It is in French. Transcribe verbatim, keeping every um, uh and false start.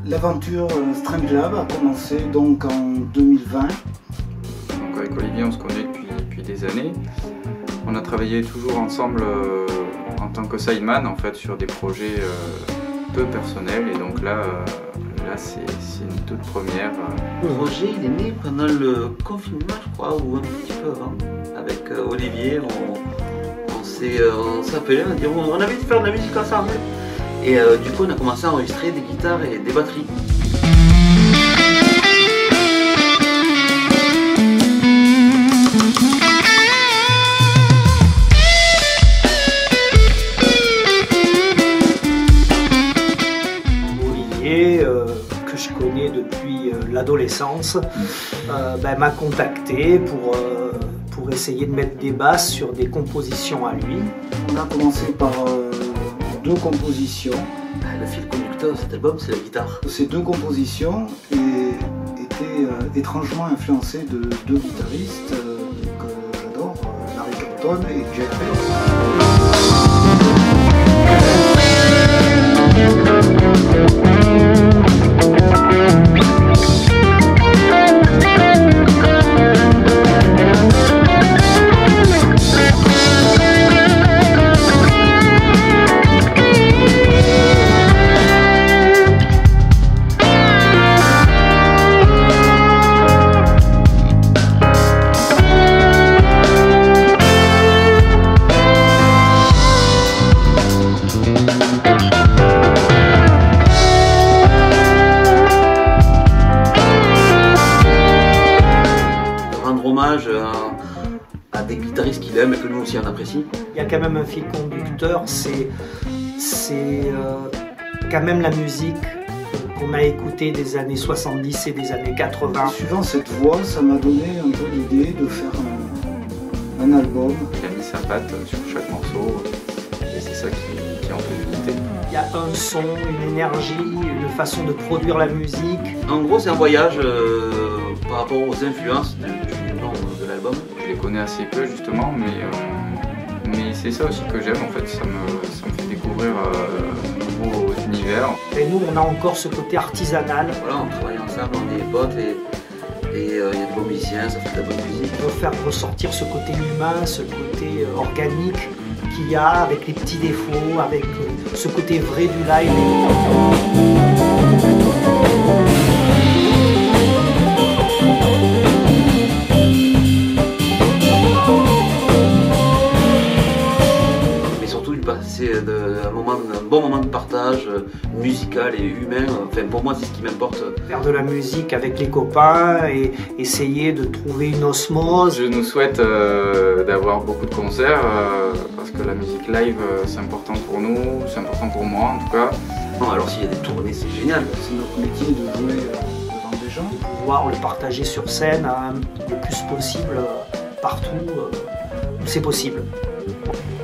L'aventure Strangelab a commencé donc en deux mille vingt. Donc avec Olivier, on se connaît depuis, depuis des années. On a travaillé toujours ensemble euh, en tant que sideman en fait sur des projets euh, peu personnels, et donc là, euh, là c'est une toute première. Le projet il est né pendant le confinement, je crois, ou un petit peu avant. Avec euh, Olivier, on, on s'est euh, appelé, on a dit on a envie de faire de la musique ensemble. Et euh, du coup on a commencé à enregistrer des guitares et des batteries. Olivier, euh, que je connais depuis euh, l'adolescence, euh, ben, m'a contacté pour, euh, pour essayer de mettre des basses sur des compositions à lui. On a commencé par euh, deux compositions. Le fil conducteur de cet album, c'est la guitare. Ces deux compositions est, étaient euh, étrangement influencées de deux guitaristes euh, que j'adore, euh, Larry Carlton et Jeff hommage à, à des guitaristes qu'il aime et que nous aussi on apprécie. Il y a quand même un fil conducteur, c'est euh, quand même la musique qu'on a écoutée des années soixante-dix et des années quatre-vingts. Suivant cette voix, ça m'a donné un peu l'idée de faire un, un album. Il a mis sa patte sur chaque morceau et c'est ça qui, qui en fait l'unité. Il y a un son, une énergie, une façon de produire la musique. En gros, c'est un voyage euh, par rapport aux influences du, du nom de l'album. Je les connais assez peu justement, mais, euh, mais c'est ça aussi que j'aime en fait, ça me, ça me fait découvrir euh, de nouveaux univers. Et nous, on a encore ce côté artisanal. Voilà, on travaille ensemble, on est potes et il euh, y a de bons musiciens, ça fait de la bonne musique. On veut faire ressortir ce côté humain, ce côté euh, organique qu'il y a, avec les petits défauts, avec euh, ce côté vrai du live. Mais surtout, c'est un, moment, un bon moment de partage euh, musical et humain. Enfin, pour moi, c'est ce qui m'importe. Faire de la musique avec les copains et essayer de trouver une osmose. Je nous souhaite euh, d'avoir beaucoup de concerts euh, parce que la musique live euh, c'est important pour nous, c'est important pour moi en tout cas. Bon, alors s'il y a des tournées, c'est génial. C'est notre métier de jouer euh, devant des gens. Pouvoir le partager sur scène hein, le plus possible, euh, partout euh, où c'est possible.